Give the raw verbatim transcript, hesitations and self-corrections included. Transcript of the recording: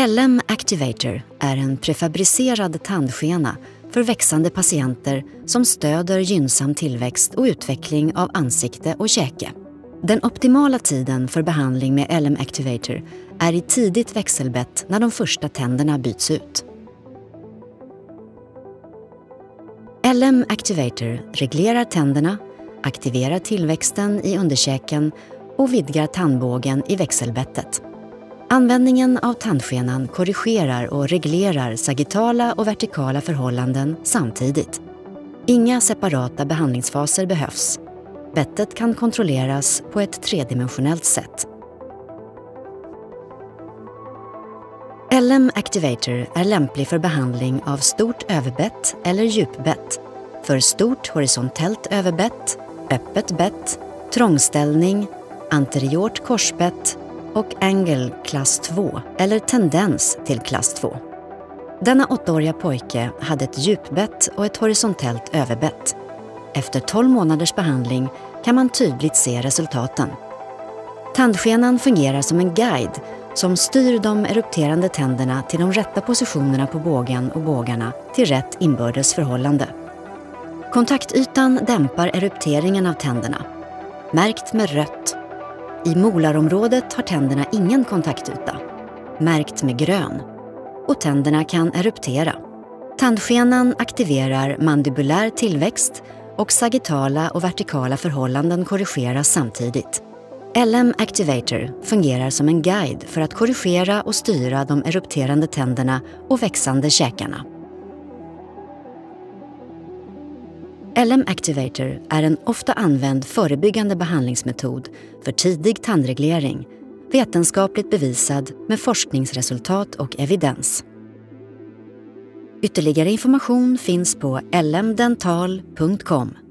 L M Activator är en prefabricerad tandskena för växande patienter som stöder gynnsam tillväxt och utveckling av ansikte och käke. Den optimala tiden för behandling med L M Activator är i tidigt växelbett när de första tänderna byts ut. L M Activator reglerar tänderna, aktiverar tillväxten i underkäken och vidgar tandbågen i växelbettet. Användningen av tandskenan korrigerar och reglerar sagittala och vertikala förhållanden samtidigt. Inga separata behandlingsfaser behövs. Bettet kan kontrolleras på ett tredimensionellt sätt. L M Activator är lämplig för behandling av stort överbett eller djupbett, för stort horisontellt överbett, öppet bett, trångställning, anteriort korsbett och angle klass två eller tendens till klass två. Denna åttaåriga pojke hade ett djupbett och ett horisontellt överbett. Efter tolv månaders behandling kan man tydligt se resultaten. Tandskenan fungerar som en guide som styr de erupterande tänderna till de rätta positionerna på bågen och bågarna till rätt inbördes förhållande. Kontaktytan dämpar erupteringen av tänderna, märkt med rött. I molarområdet har tänderna ingen kontaktyta, märkt med grön, och tänderna kan eruptera. Tandskenan aktiverar mandibulär tillväxt och sagittala och vertikala förhållanden korrigeras samtidigt. L M Activator fungerar som en guide för att korrigera och styra de erupterande tänderna och växande käkarna. L M Activator är en ofta använd förebyggande behandlingsmetod för tidig tandreglering, vetenskapligt bevisad med forskningsresultat och evidens. Ytterligare information finns på l m dental punkt com.